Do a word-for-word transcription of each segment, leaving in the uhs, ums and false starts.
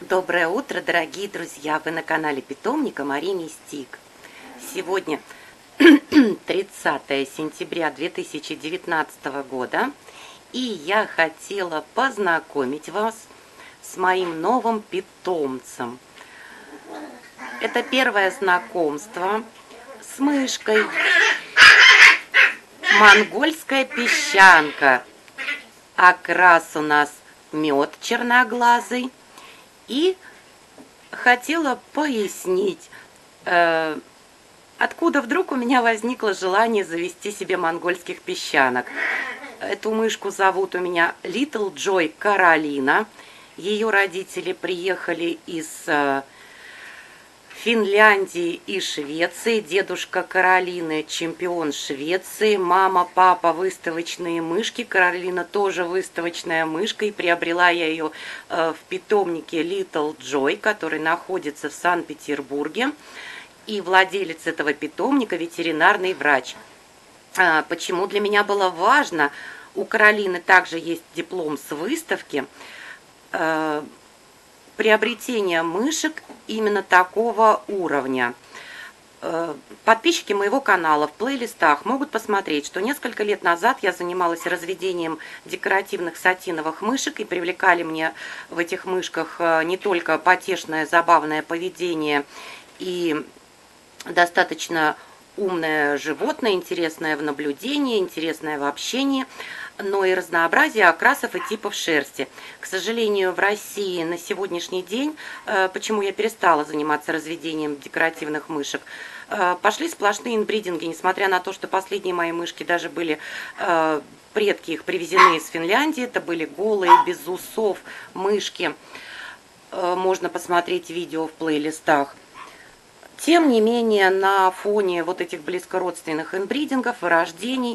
Доброе утро, дорогие друзья! Вы на канале питомника Мари Мистик. Сегодня тридцатое сентября две тысячи девятнадцатого года, и я хотела познакомить вас с моим новым питомцем. Это первое знакомство с мышкой. Монгольская песчанка. Окрас у нас мед черноглазый. И хотела пояснить, э, откуда вдруг у меня возникло желание завести себе монгольских песчанок. Эту мышку зовут у меня Little Joy Каролина. Ее родители приехали из э, Финляндии и Швеции. Дедушка Каролины чемпион Швеции. Мама, папа выставочные мышки. Каролина тоже выставочная мышка. И приобрела я ее э, в питомнике Little Joy, который находится в Санкт-Петербурге. И владелец этого питомника ветеринарный врач. А, почему для меня было важно? У Каролины также есть диплом с выставки. Э, приобретение мышек именно такого уровня. Подписчики моего канала в плейлистах могут посмотреть, что несколько лет назад я занималась разведением декоративных сатиновых мышек, и привлекали мне в этих мышках не только потешное, забавное поведение и достаточно умное животное, интересное в наблюдении, интересное в общении, но и разнообразие окрасов и типов шерсти. К сожалению, в России на сегодняшний день, почему я перестала заниматься разведением декоративных мышек, пошли сплошные инбридинги, несмотря на то, что последние мои мышки даже были, предки их привезены из Финляндии, это были голые, без усов мышки. Можно посмотреть видео в плейлистах. Тем не менее, на фоне вот этих близкородственных инбридингов, вырождений,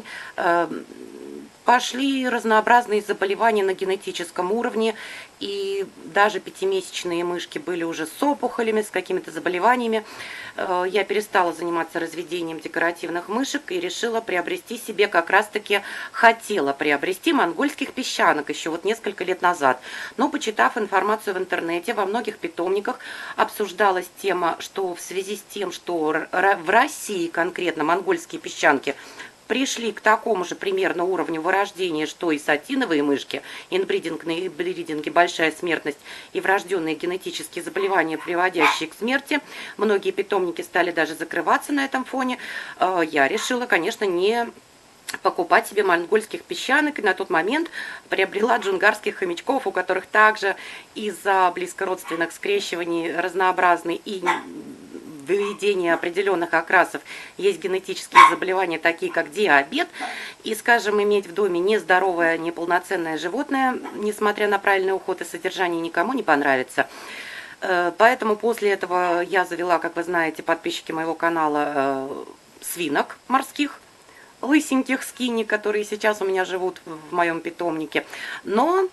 пошли разнообразные заболевания на генетическом уровне, и даже пятимесячные мышки были уже с опухолями, с какими-то заболеваниями. Я перестала заниматься разведением декоративных мышек и решила приобрести себе, как раз-таки хотела приобрести монгольских песчанок еще вот несколько лет назад. Но, почитав информацию в интернете, во многих питомниках обсуждалась тема, что в связи с тем, что в России конкретно монгольские песчанки пришли к такому же примерно уровню вырождения, что и сатиновые мышки, инбридинг на инбридинге, большая смертность и врожденные генетические заболевания, приводящие к смерти. Многие питомники стали даже закрываться на этом фоне. Я решила, конечно, не покупать себе монгольских песчанок, и на тот момент приобрела джунгарских хомячков, у которых также из-за близкородственных скрещиваний разнообразный и выведение определенных окрасов есть генетические заболевания, такие как диабет, и, скажем, иметь в доме нездоровое, неполноценное животное, несмотря на правильный уход и содержание, никому не понравится. Поэтому после этого я завела, как вы знаете, подписчики моего канала, свинок морских, лысеньких скини, которые сейчас у меня живут в моем питомнике. Но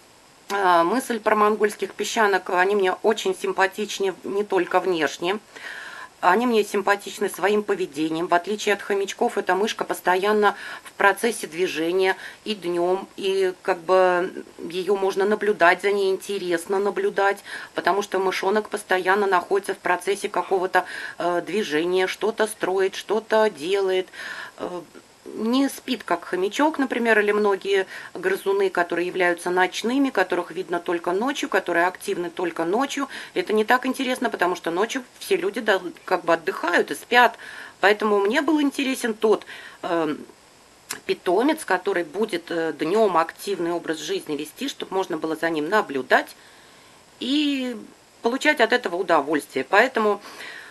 мысль про монгольских песчанок, они мне очень симпатичны не только внешне. Они мне симпатичны своим поведением. В отличие от хомячков, эта мышка постоянно в процессе движения и днем, и как бы ее можно наблюдать, за ней интересно наблюдать, потому что мышонок постоянно находится в процессе какого-то э, движения, что-то строит, что-то делает. Э, не спит, как хомячок, например, или многие грызуны, которые являются ночными, которых видно только ночью, которые активны только ночью. Это не так интересно, потому что ночью все люди как бы отдыхают и спят. Поэтому мне был интересен тот э, питомец, который будет э, днем активный образ жизни вести, чтобы можно было за ним наблюдать и получать от этого удовольствие. Поэтому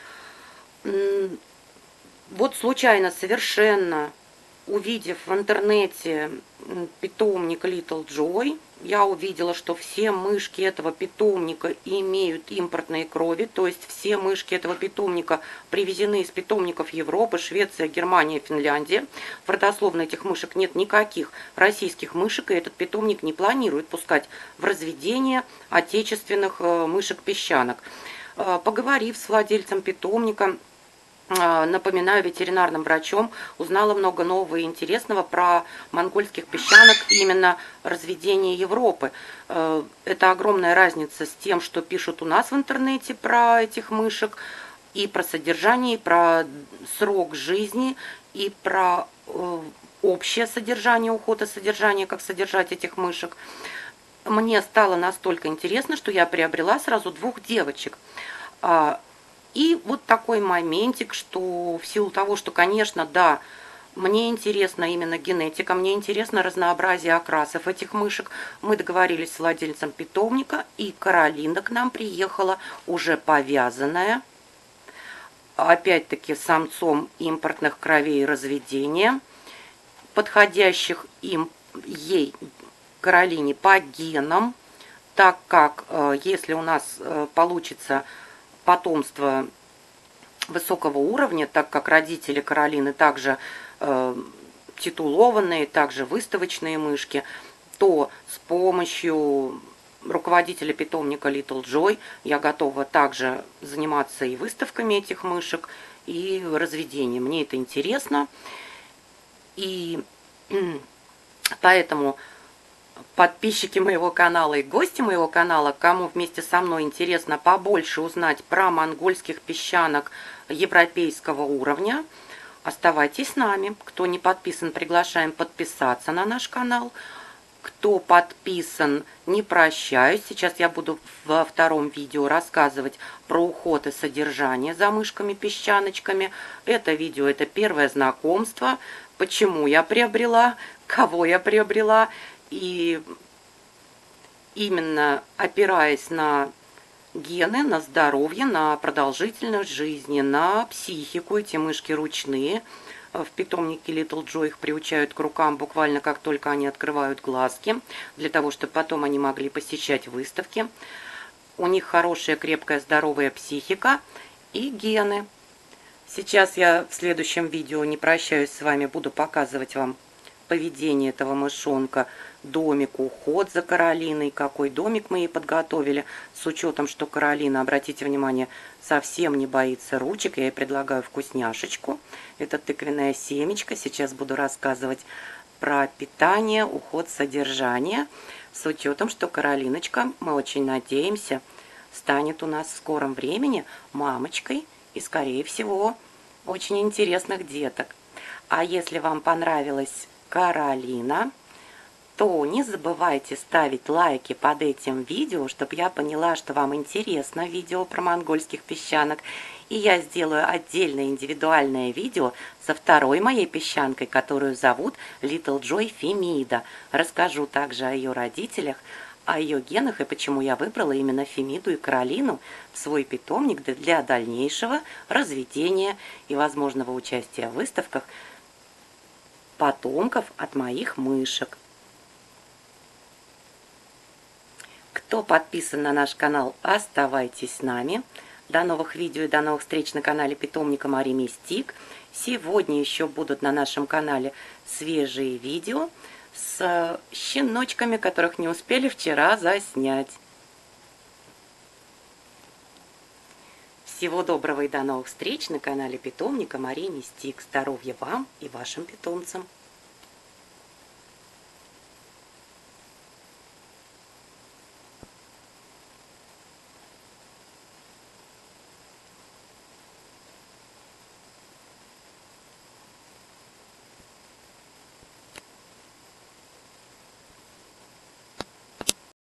э, вот случайно совершенно, увидев в интернете питомник Little Joy, я увидела, что все мышки этого питомника имеют импортные крови, то есть все мышки этого питомника привезены из питомников Европы, Швеция, Германия, Финляндия. В родословной этих мышек нет никаких российских мышек, и этот питомник не планирует пускать в разведение отечественных мышек-песчанок. Поговорив с владельцем питомника, напоминаю, ветеринарным врачом, узнала много нового и интересного про монгольских песчанок, именно разведение Европы. Это огромная разница с тем, что пишут у нас в интернете про этих мышек, и про содержание, и про срок жизни, и про общее содержание, уход и содержание, как содержать этих мышек. Мне стало настолько интересно, что я приобрела сразу двух девочек. И вот такой моментик, что в силу того, что, конечно, да, мне интересна именно генетика, мне интересно разнообразие окрасов этих мышек. Мы договорились с владельцем питомника, и Каролина к нам приехала уже повязанная, опять-таки самцом импортных кровей разведения, подходящих им, ей, Каролине, по генам, так как если у нас получится потомство высокого уровня, так как родители Каролины также э, титулованные, также выставочные мышки, то с помощью руководителя питомника Little Joy я готова также заниматься и выставками этих мышек, и разведением. Мне это интересно, и поэтому подписчики моего канала и гости моего канала, кому вместе со мной интересно побольше узнать про монгольских песчанок европейского уровня, оставайтесь с нами. Кто не подписан, приглашаем подписаться на наш канал. Кто подписан, не прощаюсь. Сейчас я буду во втором видео рассказывать про уход и содержание за мышками-песчаночками. Это видео, это первое знакомство, почему я приобрела, кого я приобрела. И именно опираясь на гены, на здоровье, на продолжительность жизни, на психику, эти мышки ручные. В питомнике Little Joy их приучают к рукам буквально как только они открывают глазки, для того, чтобы потом они могли посещать выставки. У них хорошая, крепкая, здоровая психика и гены. Сейчас я в следующем видео, не прощаюсь с вами, буду показывать вам поведение этого мышонка, домик, уход за Каролиной, какой домик мы ей подготовили, с учетом, что Каролина, обратите внимание, совсем не боится ручек. Я ей предлагаю вкусняшечку, это тыквенная семечка. Сейчас буду рассказывать про питание, уход, содержание, с учетом, что Каролиночка, мы очень надеемся, станет у нас в скором времени мамочкой и, скорее всего, очень интересных деток. А если вам понравилась Каролина, то не забывайте ставить лайки под этим видео, чтобы я поняла, что вам интересно видео про монгольских песчанок. И я сделаю отдельное индивидуальное видео со второй моей песчанкой, которую зовут Little Joy Фемида. Расскажу также о ее родителях, о ее генах и почему я выбрала именно Фемиду и Каролину в свой питомник для дальнейшего разведения и возможного участия в выставках потомков от моих мышек. Кто подписан на наш канал, оставайтесь с нами. До новых видео и до новых встреч на канале питомника Мари Мистик. Сегодня еще будут на нашем канале свежие видео с щеночками, которых не успели вчера заснять. Всего доброго и до новых встреч на канале питомника Мари Мистик. Здоровья вам и вашим питомцам!